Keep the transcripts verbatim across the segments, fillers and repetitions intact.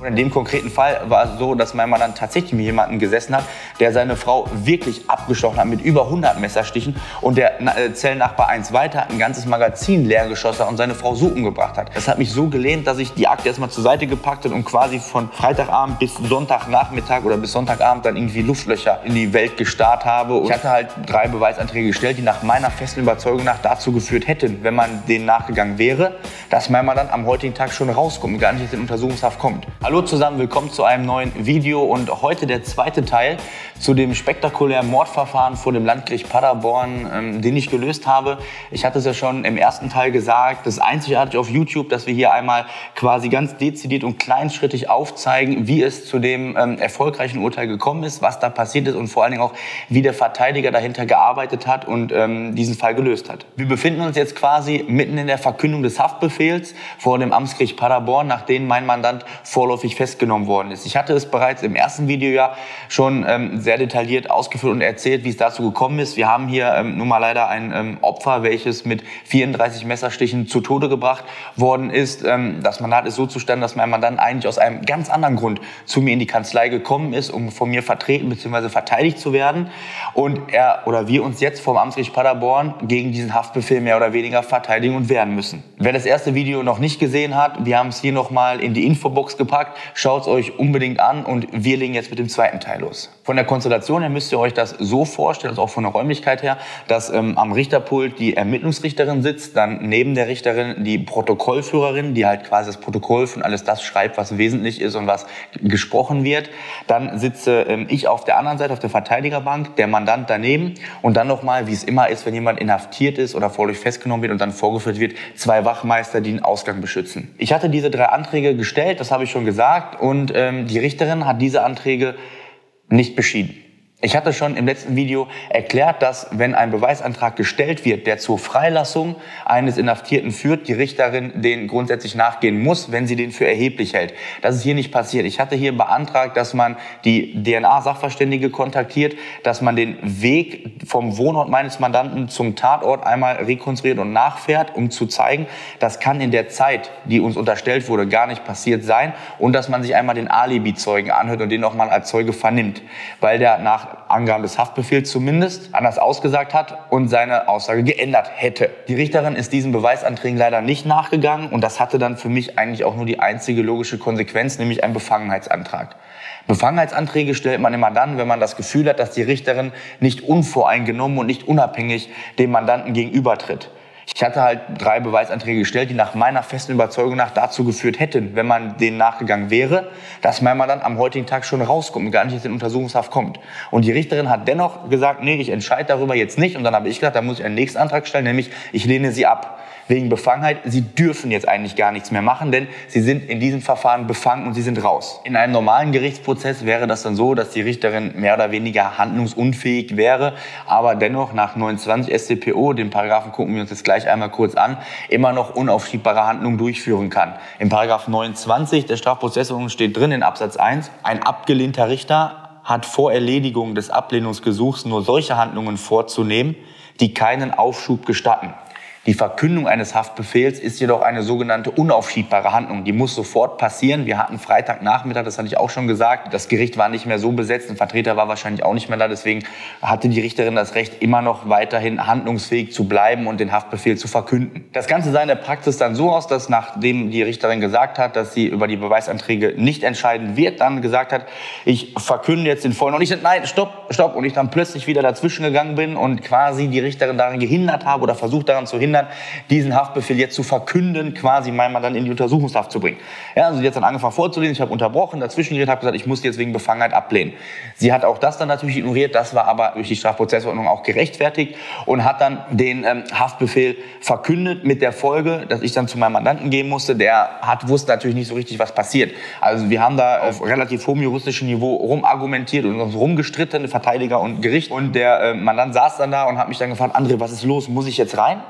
Und in dem konkreten Fall war es so, dass mein Mann dann tatsächlich mit jemandem gesessen hat, der seine Frau wirklich abgestochen hat mit über hundert Messerstichen, und der Zellennachbar eins weiter hat ein ganzes Magazin leer geschossen und seine Frau so umgebracht hat. Das hat mich so gelähmt, dass ich die Akte erstmal zur Seite gepackt habe und quasi von Freitagabend bis Sonntagnachmittag oder bis Sonntagabend dann irgendwie Luftlöcher in die Welt gestarrt habe. Und ich hatte halt drei Beweisanträge gestellt, die nach meiner festen Überzeugung nach dazu geführt hätten, wenn man denen nachgegangen wäre, dass mein Mann dann am heutigen Tag schon rauskommt und gar nicht jetzt in Untersuchungshaft kommt. Hallo zusammen, willkommen zu einem neuen Video und heute der zweite Teil zu dem spektakulären Mordverfahren vor dem Landgericht Paderborn, ähm, den ich gelöst habe. Ich hatte es ja schon im ersten Teil gesagt, das ist einzigartig auf YouTube, dass wir hier einmal quasi ganz dezidiert und kleinschrittig aufzeigen, wie es zu dem ähm, erfolgreichen Urteil gekommen ist, was da passiert ist und vor allen Dingen auch, wie der Verteidiger dahinter gearbeitet hat und ähm, diesen Fall gelöst hat. Wir befinden uns jetzt quasi mitten in der Verkündung des Haftbefehls vor dem Amtsgericht Paderborn, nachdem mein Mandant vorläufig festgenommen worden ist. Ich hatte es bereits im ersten Video ja schon ähm, sehr detailliert ausgeführt und erzählt, wie es dazu gekommen ist. Wir haben hier ähm, nun mal leider ein ähm, Opfer, welches mit vierunddreißig Messerstichen zu Tode gebracht worden ist. Ähm, das Mandat ist so zustande, dass mein Mandant eigentlich aus einem ganz anderen Grund zu mir in die Kanzlei gekommen ist, um von mir vertreten bzw. verteidigt zu werden. Und er oder wir uns jetzt vom Amtsgericht Paderborn gegen diesen Haftbefehl mehr oder weniger verteidigen und wehren müssen. Wer das erste Video noch nicht gesehen hat, wir haben es hier nochmal in die Infobox gepackt. Schaut es euch unbedingt an und wir legen jetzt mit dem zweiten Teil los. Von der Konstellation her müsst ihr euch das so vorstellen, also auch von der Räumlichkeit her, dass ähm, am Richterpult die Ermittlungsrichterin sitzt, dann neben der Richterin die Protokollführerin, die halt quasi das Protokoll von alles das schreibt, was wesentlich ist und was gesprochen wird. Dann sitze ähm, ich auf der anderen Seite, auf der Verteidigerbank, der Mandant daneben und dann nochmal, wie es immer ist, wenn jemand inhaftiert ist oder vorläufig festgenommen wird und dann vorgeführt wird, zwei Wachmeister, die den Ausgang beschützen. Ich hatte diese drei Anträge gestellt, das habe ich schon gesagt, und ähm, die Richterin hat diese Anträge nicht beschieden. Ich hatte schon im letzten Video erklärt, dass wenn ein Beweisantrag gestellt wird, der zur Freilassung eines Inhaftierten führt, die Richterin den grundsätzlich nachgehen muss, wenn sie den für erheblich hält. Das ist hier nicht passiert. Ich hatte hier beantragt, dass man die D N A-Sachverständige kontaktiert, dass man den Weg vom Wohnort meines Mandanten zum Tatort einmal rekonstruiert und nachfährt, um zu zeigen, das kann in der Zeit, die uns unterstellt wurde, gar nicht passiert sein, und dass man sich einmal den Alibi-Zeugen anhört und den nochmal als Zeuge vernimmt, weil der nach Angaben des Haftbefehls zumindest anders ausgesagt hat und seine Aussage geändert hätte. Die Richterin ist diesen Beweisanträgen leider nicht nachgegangen und das hatte dann für mich eigentlich auch nur die einzige logische Konsequenz, nämlich ein Befangenheitsantrag. Befangenheitsanträge stellt man immer dann, wenn man das Gefühl hat, dass die Richterin nicht unvoreingenommen und nicht unabhängig dem Mandanten gegenübertritt. Ich hatte halt drei Beweisanträge gestellt, die nach meiner festen Überzeugung nach dazu geführt hätten, wenn man denen nachgegangen wäre, dass mein Mandant am heutigen Tag schon rauskommt und gar nicht jetzt in Untersuchungshaft kommt. Und die Richterin hat dennoch gesagt, nee, ich entscheide darüber jetzt nicht. Und dann habe ich gesagt, da muss ich einen nächsten Antrag stellen, nämlich ich lehne sie ab. Wegen Befangenheit, sie dürfen jetzt eigentlich gar nichts mehr machen, denn sie sind in diesem Verfahren befangen und sie sind raus. In einem normalen Gerichtsprozess wäre das dann so, dass die Richterin mehr oder weniger handlungsunfähig wäre, aber dennoch nach neunundzwanzig S t P O, den Paragraphen gucken wir uns jetzt gleich einmal kurz an, immer noch unaufschiebbare Handlungen durchführen kann. Im Paragraph neunundzwanzig der Strafprozessordnung steht drin in Absatz eins, ein abgelehnter Richter hat vor Erledigung des Ablehnungsgesuchs nur solche Handlungen vorzunehmen, die keinen Aufschub gestatten. Die Verkündung eines Haftbefehls ist jedoch eine sogenannte unaufschiebbare Handlung. Die muss sofort passieren. Wir hatten Freitagnachmittag, das hatte ich auch schon gesagt, das Gericht war nicht mehr so besetzt, ein Vertreter war wahrscheinlich auch nicht mehr da. Deswegen hatte die Richterin das Recht, immer noch weiterhin handlungsfähig zu bleiben und den Haftbefehl zu verkünden. Das Ganze sah in der Praxis dann so aus, dass nachdem die Richterin gesagt hat, dass sie über die Beweisanträge nicht entscheiden wird, dann gesagt hat, ich verkünde jetzt den vollen. Und ich sagte, nein, stopp, stopp. Und ich dann plötzlich wieder dazwischen gegangen bin und quasi die Richterin daran gehindert habe oder versucht daran zu hindern, diesen Haftbefehl jetzt zu verkünden, quasi mein Mandanten in die Untersuchungshaft zu bringen. Ja, also sie hat dann angefangen vorzulesen, ich habe unterbrochen, dazwischen geredet, habe gesagt, ich muss jetzt wegen Befangenheit ablehnen. Sie hat auch das dann natürlich ignoriert, das war aber durch die Strafprozessordnung auch gerechtfertigt und hat dann den ähm, Haftbefehl verkündet mit der Folge, dass ich dann zu meinem Mandanten gehen musste, der hat, wusste natürlich nicht so richtig, was passiert. Also wir haben da auf relativ hohem juristischen Niveau rumargumentiert und uns rumgestritten, Verteidiger und Gericht, und der äh, Mandant saß dann da und hat mich dann gefragt, André, was ist los, muss ich jetzt rein?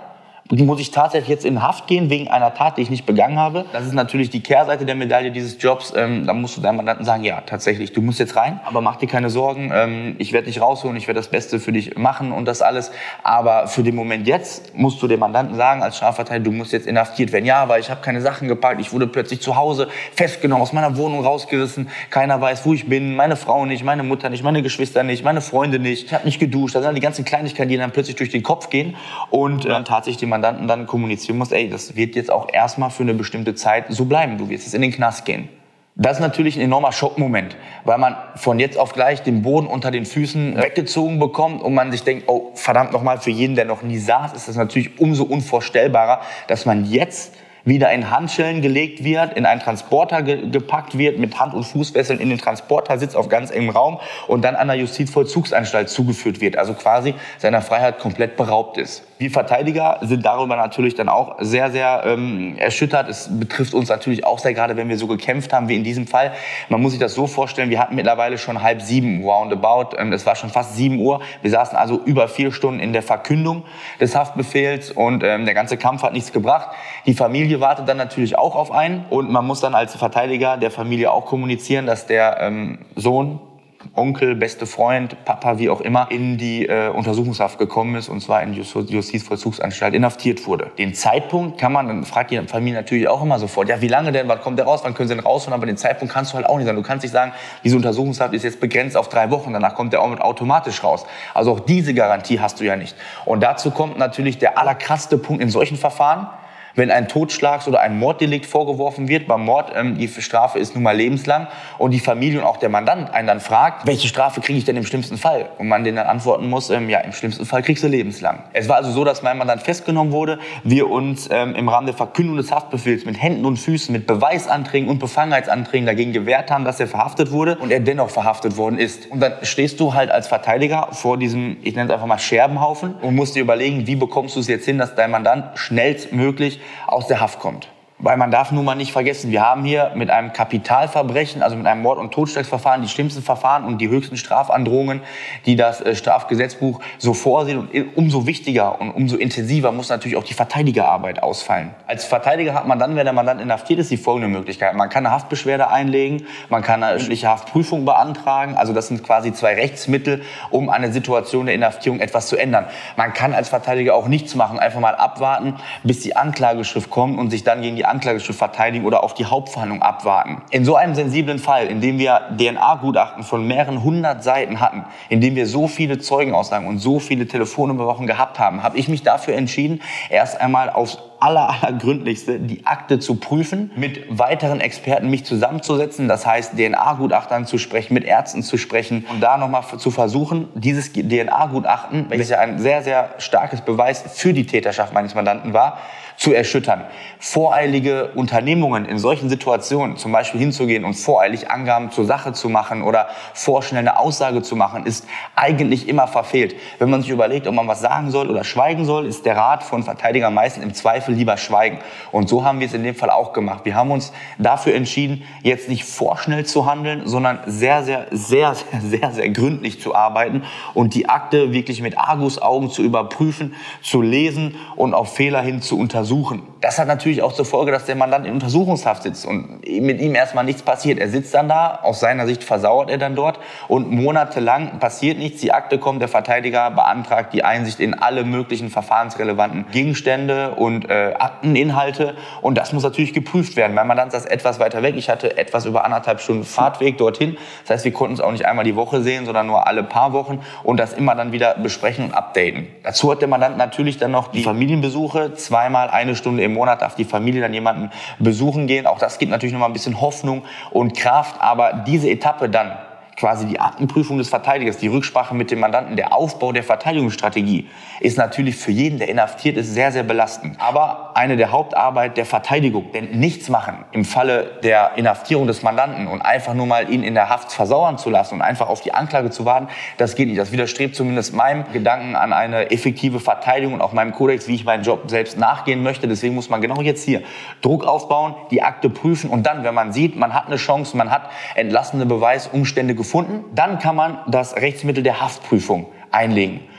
muss ich tatsächlich jetzt in Haft gehen wegen einer Tat, die ich nicht begangen habe. Das ist natürlich die Kehrseite der Medaille dieses Jobs. Ähm, da musst du deinem Mandanten sagen, ja, tatsächlich, du musst jetzt rein, aber mach dir keine Sorgen. Ähm, ich werde dich rausholen, ich werde das Beste für dich machen und das alles. Aber für den Moment jetzt musst du dem Mandanten sagen, als Strafverteidiger, du musst jetzt inhaftiert werden. Ja, weil ich habe keine Sachen gepackt, ich wurde plötzlich zu Hause festgenommen, aus meiner Wohnung rausgerissen. Keiner weiß, wo ich bin, meine Frau nicht, meine Mutter nicht, meine Geschwister nicht, meine Freunde nicht. Ich habe nicht geduscht. Das sind die ganzen Kleinigkeiten, die dann plötzlich durch den Kopf gehen und äh, tatsächlich dem Mandanten dann kommunizieren muss, ey, das wird jetzt auch erstmal für eine bestimmte Zeit so bleiben. Du wirst jetzt in den Knast gehen. Das ist natürlich ein enormer Schockmoment, weil man von jetzt auf gleich den Boden unter den Füßen weggezogen bekommt und man sich denkt, oh, verdammt nochmal, für jeden, der noch nie saß, ist das natürlich umso unvorstellbarer, dass man jetzt wieder in Handschellen gelegt wird, in einen Transporter ge gepackt wird, mit Hand- und Fußfesseln in den Transporter sitzt auf ganz engem Raum und dann an der Justizvollzugsanstalt zugeführt wird, also quasi seiner Freiheit komplett beraubt ist. Wir Verteidiger sind darüber natürlich dann auch sehr, sehr ähm, erschüttert. Es betrifft uns natürlich auch sehr, gerade wenn wir so gekämpft haben wie in diesem Fall. Man muss sich das so vorstellen, wir hatten mittlerweile schon halb sieben, roundabout. Ähm, es war schon fast sieben Uhr. Wir saßen also über vier Stunden in der Verkündung des Haftbefehls und ähm, der ganze Kampf hat nichts gebracht. Die Familie wartet dann natürlich auch auf einen und man muss dann als Verteidiger der Familie auch kommunizieren, dass der ähm, Sohn, Onkel, beste Freund, Papa, wie auch immer, in die äh, Untersuchungshaft gekommen ist und zwar in die Justizvollzugsanstalt inhaftiert wurde. Den Zeitpunkt kann man, dann fragt die Familie natürlich auch immer sofort, ja, wie lange denn, wann kommt der raus, wann können sie denn rausholen, aber den Zeitpunkt kannst du halt auch nicht sagen. Du kannst nicht sagen, diese Untersuchungshaft ist jetzt begrenzt auf drei Wochen, danach kommt der auch mit automatisch raus. Also auch diese Garantie hast du ja nicht. Und dazu kommt natürlich der allerkrasseste Punkt in solchen Verfahren, wenn ein Totschlags- oder ein Morddelikt vorgeworfen wird. Beim Mord, ähm, die Strafe ist nun mal lebenslang und die Familie und auch der Mandant einen dann fragt, welche Strafe kriege ich denn im schlimmsten Fall? Und man denen dann antworten muss, ähm, ja, im schlimmsten Fall kriegst du lebenslang. Es war also so, dass mein Mandant festgenommen wurde, wir uns ähm, im Rahmen der Verkündung des Haftbefehls mit Händen und Füßen, mit Beweisanträgen und Befangenheitsanträgen dagegen gewehrt haben, dass er verhaftet wurde und er dennoch verhaftet worden ist. Und dann stehst du halt als Verteidiger vor diesem, ich nenne es einfach mal Scherbenhaufen und musst dir überlegen, wie bekommst du es jetzt hin, dass dein Mandant schnellstmöglich aus der Haft kommt. Weil man darf nun mal nicht vergessen, wir haben hier mit einem Kapitalverbrechen, also mit einem Mord- und Totschlagsverfahren, die schlimmsten Verfahren und die höchsten Strafandrohungen, die das äh, Strafgesetzbuch so vorsieht. Und umso wichtiger und umso intensiver muss natürlich auch die Verteidigerarbeit ausfallen. Als Verteidiger hat man dann, wenn der Mandant inhaftiert ist, die folgende Möglichkeit. Man kann eine Haftbeschwerde einlegen, man kann eine schriftliche Haftprüfung beantragen. Also das sind quasi zwei Rechtsmittel, um eine Situation der Inhaftierung etwas zu ändern. Man kann als Verteidiger auch nichts machen, einfach mal abwarten, bis die Anklageschrift kommt und sich dann gegen die Anklageschrift verteidigen oder auf die Hauptverhandlung abwarten. In so einem sensiblen Fall, in dem wir D N A-Gutachten von mehreren hundert Seiten hatten, in dem wir so viele Zeugenaussagen und so viele Telefonüberwachungen gehabt haben, habe ich mich dafür entschieden, erst einmal aufs aller, allergründlichste die Akte zu prüfen, mit weiteren Experten mich zusammenzusetzen, das heißt D N A-Gutachtern zu sprechen, mit Ärzten zu sprechen und da nochmal zu versuchen, dieses D N A-Gutachten, welches ja ein sehr, sehr starkes Beweis für die Täterschaft meines Mandanten war, zu erschüttern. Voreilige Unternehmungen in solchen Situationen, zum Beispiel hinzugehen und voreilig Angaben zur Sache zu machen oder vorschnell eine Aussage zu machen, ist eigentlich immer verfehlt. Wenn man sich überlegt, ob man was sagen soll oder schweigen soll, ist der Rat von Verteidigern meistens im Zweifel lieber schweigen. Und so haben wir es in dem Fall auch gemacht. Wir haben uns dafür entschieden, jetzt nicht vorschnell zu handeln, sondern sehr, sehr, sehr, sehr, sehr, sehr gründlich zu arbeiten und die Akte wirklich mit Argusaugen zu überprüfen, zu lesen und auf Fehler hin zu untersuchen. Das hat natürlich auch zur Folge, dass der Mandant in Untersuchungshaft sitzt und mit ihm erstmal nichts passiert. Er sitzt dann da, aus seiner Sicht versauert er dann dort und monatelang passiert nichts. Die Akte kommt, der Verteidiger beantragt die Einsicht in alle möglichen verfahrensrelevanten Gegenstände und äh, Akteninhalte und das muss natürlich geprüft werden. Mein Mandant saß etwas weiter weg. Ich hatte etwas über anderthalb Stunden Fahrtweg dorthin. Das heißt, wir konnten es auch nicht einmal die Woche sehen, sondern nur alle paar Wochen und das immer dann wieder besprechen und updaten. Dazu hat der Mandant natürlich dann noch die Familienbesuche, zweimal eine Stunde im Monat darf die Familie dann jemanden besuchen gehen. Auch das gibt natürlich noch mal ein bisschen Hoffnung und Kraft. Aber diese Etappe dann, quasi die Aktenprüfung des Verteidigers, die Rücksprache mit dem Mandanten, der Aufbau der Verteidigungsstrategie, ist natürlich für jeden, der inhaftiert ist, sehr, sehr belastend. Aber eine der Hauptarbeit der Verteidigung, denn nichts machen im Falle der Inhaftierung des Mandanten und einfach nur mal ihn in der Haft versauern zu lassen und einfach auf die Anklage zu warten, das geht nicht. Das widerstrebt zumindest meinem Gedanken an eine effektive Verteidigung und auch meinem Kodex, wie ich meinen Job selbst nachgehen möchte. Deswegen muss man genau jetzt hier Druck aufbauen, die Akte prüfen und dann, wenn man sieht, man hat eine Chance, man hat entlastende Beweisumstände gefunden, dann kann man das Rechtsmittel der Haftprüfung einlegen.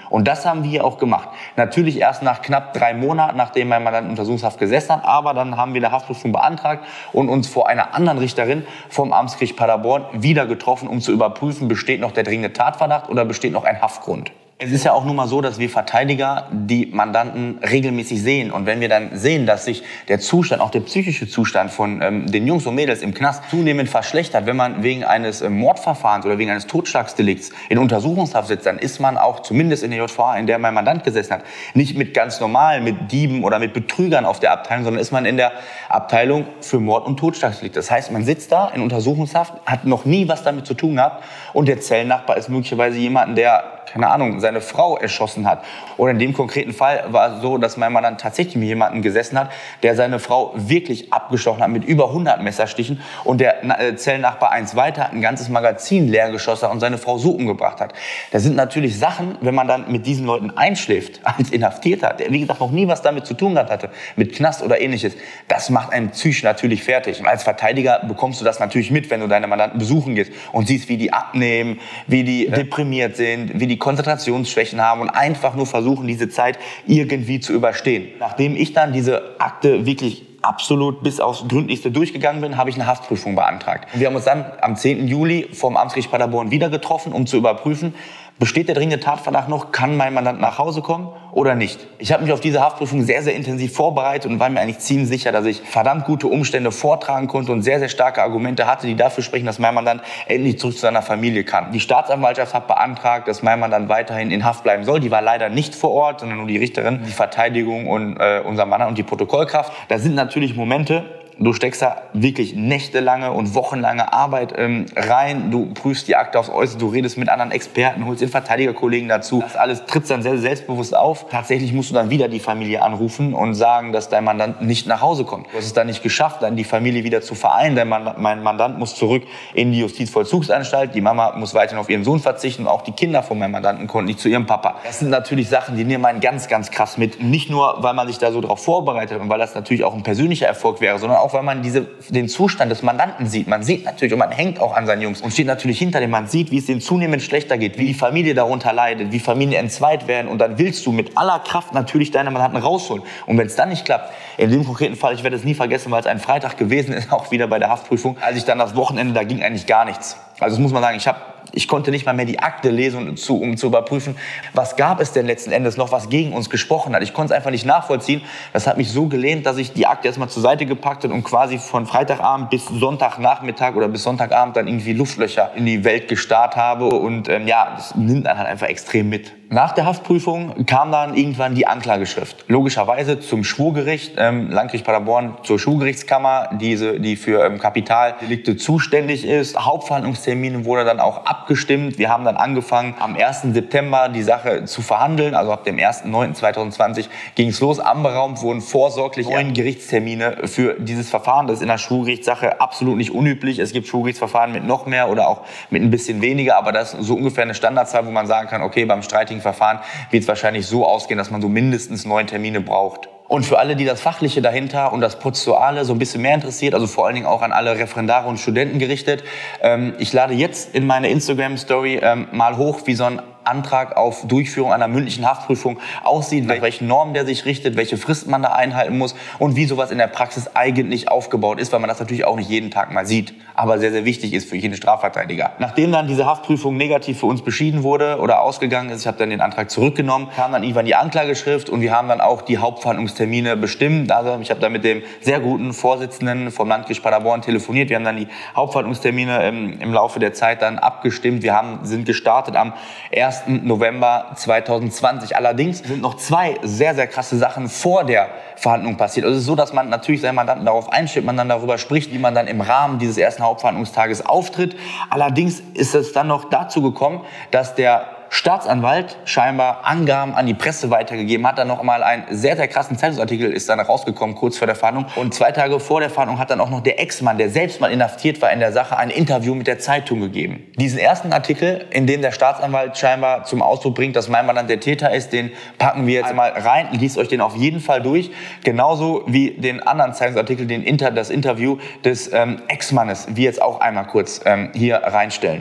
Und das haben wir hier auch gemacht. Natürlich erst nach knapp drei Monaten, nachdem mein Mandant in Untersuchungshaft gesessen hat, aber dann haben wir eine Haftprüfung beantragt und uns vor einer anderen Richterin vom Amtsgericht Paderborn wieder getroffen, um zu überprüfen, besteht noch der dringende Tatverdacht oder besteht noch ein Haftgrund. Es ist ja auch nun mal so, dass wir Verteidiger die Mandanten regelmäßig sehen. Und wenn wir dann sehen, dass sich der Zustand, auch der psychische Zustand von ähm, den Jungs und Mädels im Knast zunehmend verschlechtert, wenn man wegen eines äh, Mordverfahrens oder wegen eines Totschlagsdelikts in Untersuchungshaft sitzt, dann ist man auch zumindest in der J V A, in der mein Mandant gesessen hat, nicht mit ganz normal, mit Dieben oder mit Betrügern auf der Abteilung, sondern ist man in der Abteilung für Mord und Totschlagsdelikte. Das heißt, man sitzt da in Untersuchungshaft, hat noch nie was damit zu tun gehabt und der Zellennachbar ist möglicherweise jemand, der, keine Ahnung, seine Frau erschossen hat. Oder in dem konkreten Fall war es so, dass mein Mandant tatsächlich mit jemandem gesessen hat, der seine Frau wirklich abgestochen hat mit über hundert Messerstichen und der Zellennachbar eins weiter hat ein ganzes Magazin leer geschossen und seine Frau so umgebracht hat. Das sind natürlich Sachen, wenn man dann mit diesen Leuten einschläft, als Inhaftierter, der wie gesagt noch nie was damit zu tun gehabt hatte, mit Knast oder ähnliches, das macht einen psychisch natürlich fertig. Und als Verteidiger bekommst du das natürlich mit, wenn du deine Mandanten besuchen gehst und siehst, wie die abnehmen, wie die deprimiert sind, wie die Konzentrationsschwächen haben und einfach nur versuchen, diese Zeit irgendwie zu überstehen. Nachdem ich dann diese Akte wirklich absolut bis aufs Gründlichste durchgegangen bin, habe ich eine Haftprüfung beantragt. Wir haben uns dann am zehnten Juli vom Amtsgericht Paderborn wieder getroffen, um zu überprüfen, besteht der dringende Tatverdacht noch, kann mein Mandant nach Hause kommen oder nicht. Ich habe mich auf diese Haftprüfung sehr, sehr intensiv vorbereitet und war mir eigentlich ziemlich sicher, dass ich verdammt gute Umstände vortragen konnte und sehr, sehr starke Argumente hatte, die dafür sprechen, dass mein Mandant endlich zurück zu seiner Familie kann. Die Staatsanwaltschaft hat beantragt, dass mein Mandant weiterhin in Haft bleiben soll. Die war leider nicht vor Ort, sondern nur die Richterin, die Verteidigung und äh, unser Mandant und die Protokollkraft. Da sind natürlich Momente, du steckst da wirklich nächtelange und wochenlange Arbeit ähm, rein. Du prüfst die Akte aufs Äußerste, du redest mit anderen Experten, holst den Verteidigerkollegen dazu. Das alles tritt dann sehr selbstbewusst auf. Tatsächlich musst du dann wieder die Familie anrufen und sagen, dass dein Mandant nicht nach Hause kommt. Du hast es dann nicht geschafft, dann die Familie wieder zu vereinen. Dein Mandant, mein Mandant muss zurück in die Justizvollzugsanstalt. Die Mama muss weiterhin auf ihren Sohn verzichten. Und auch die Kinder von meinem Mandanten konnten nicht zu ihrem Papa. Das sind natürlich Sachen, die nehmen einen ganz, ganz krass mit. Nicht nur, weil man sich da so drauf vorbereitet und weil das natürlich auch ein persönlicher Erfolg wäre, sondern auch, weil man diese, den Zustand des Mandanten sieht. Man sieht natürlich und man hängt auch an seinen Jungs und steht natürlich hinter dem. Man sieht, wie es denen zunehmend schlechter geht, wie die Familie darunter leidet, wie Familien entzweit werden und dann willst du mit aller Kraft natürlich deine Mandanten rausholen. Und wenn es dann nicht klappt, in dem konkreten Fall, ich werde es nie vergessen, weil es ein Freitag gewesen ist, auch wieder bei der Haftprüfung, als ich dann das Wochenende, da ging eigentlich gar nichts. Also das muss man sagen, ich habe Ich konnte nicht mal mehr die Akte lesen, um zu überprüfen, was gab es denn letzten Endes noch, was gegen uns gesprochen hat. Ich konnte es einfach nicht nachvollziehen. Das hat mich so gelähmt, dass ich die Akte erstmal zur Seite gepackt habe und quasi von Freitagabend bis Sonntagnachmittag oder bis Sonntagabend dann irgendwie Luftlöcher in die Welt gestarrt habe. Und ähm, ja, das nimmt einen halt einfach extrem mit. Nach der Haftprüfung kam dann irgendwann die Anklageschrift. Logischerweise zum Schwurgericht, ähm, Landgericht Paderborn zur Schwurgerichtskammer, diese, die für ähm, Kapitaldelikte zuständig ist. Hauptverhandlungstermine wurde dann auch abgestimmt. Wir haben dann angefangen, am ersten September die Sache zu verhandeln. Also ab dem ersten neunten zweitausendzwanzig ging es los. Anberaumt wurden vorsorglich neun Gerichtstermine für dieses Verfahren. Das ist in der Schwurgerichtssache absolut nicht unüblich. Es gibt Schwurgerichtsverfahren mit noch mehr oder auch mit ein bisschen weniger. Aber das ist so ungefähr eine Standardzahl, wo man sagen kann, okay, beim streitigen Verfahren wird es wahrscheinlich so ausgehen, dass man so mindestens neun Termine braucht. Und für alle, die das Fachliche dahinter und das Prozessuale so ein bisschen mehr interessiert, also vor allen Dingen auch an alle Referendare und Studenten gerichtet, ähm, ich lade jetzt in meine Instagram-Story ähm, mal hoch, wie so ein Antrag auf Durchführung einer mündlichen Haftprüfung aussieht, nach welchen Normen der sich richtet, welche Fristen man da einhalten muss und wie sowas in der Praxis eigentlich aufgebaut ist, weil man das natürlich auch nicht jeden Tag mal sieht, aber sehr, sehr wichtig ist für jeden Strafverteidiger. Nachdem dann diese Haftprüfung negativ für uns beschieden wurde oder ausgegangen ist, ich habe dann den Antrag zurückgenommen, kam dann irgendwann die Anklageschrift und wir haben dann auch die Hauptverhandlungstermine bestimmt. Also ich habe dann mit dem sehr guten Vorsitzenden vom Landgericht Paderborn telefoniert. Wir haben dann die Hauptverhandlungstermine im, im Laufe der Zeit dann abgestimmt. Wir haben, sind gestartet am ersten November zweitausendzwanzig. Allerdings sind noch zwei sehr, sehr krasse Sachen vor der Verhandlung passiert. Also es ist so, dass man natürlich seinen Mandanten darauf einstellt, man dann darüber spricht, wie man dann im Rahmen dieses ersten Hauptverhandlungstages auftritt. Allerdings ist es dann noch dazu gekommen, dass der Staatsanwalt scheinbar Angaben an die Presse weitergegeben hat. Dann noch mal einen sehr, sehr krassen Zeitungsartikel ist dann rausgekommen, kurz vor der Verhandlung. Und zwei Tage vor der Verhandlung hat dann auch noch der Ex-Mann, der selbst mal inhaftiert war in der Sache, ein Interview mit der Zeitung gegeben. Diesen ersten Artikel, in dem der Staatsanwalt scheinbar zum Ausdruck bringt, dass mein Mandant der Täter ist, den packen wir jetzt mal rein. Liest euch den auf jeden Fall durch. Genauso wie den anderen Zeitungsartikel, den Inter, das Interview des ähm, Ex-Mannes, wir jetzt auch einmal kurz ähm, hier reinstellen.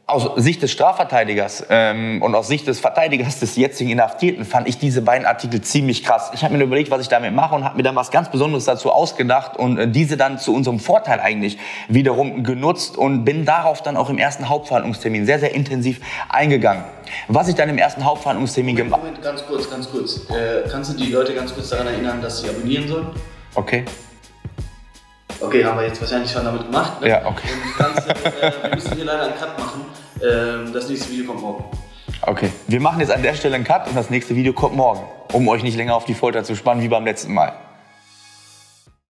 Aus Sicht des Strafverteidigers ähm, und aus Sicht des Verteidigers des jetzigen Inhaftierten fand ich diese beiden Artikel ziemlich krass. Ich habe mir überlegt, was ich damit mache und habe mir dann was ganz Besonderes dazu ausgedacht und äh, diese dann zu unserem Vorteil eigentlich wiederum genutzt und bin darauf dann auch im ersten Hauptverhandlungstermin sehr, sehr intensiv eingegangen. Was ich dann im ersten Hauptverhandlungstermin gemacht habe... Moment, ganz kurz, ganz kurz. Äh, kannst du die Leute ganz kurz daran erinnern, dass sie abonnieren sollen? Okay. Okay, haben wir jetzt wahrscheinlich schon damit gemacht. Ne? Ja, okay. Und kannst, äh, wir müssen hier leider einen Cut machen. Ähm, das nächste Video kommt morgen. Okay, wir machen jetzt an der Stelle einen Cut und das nächste Video kommt morgen, um euch nicht länger auf die Folter zu spannen wie beim letzten Mal.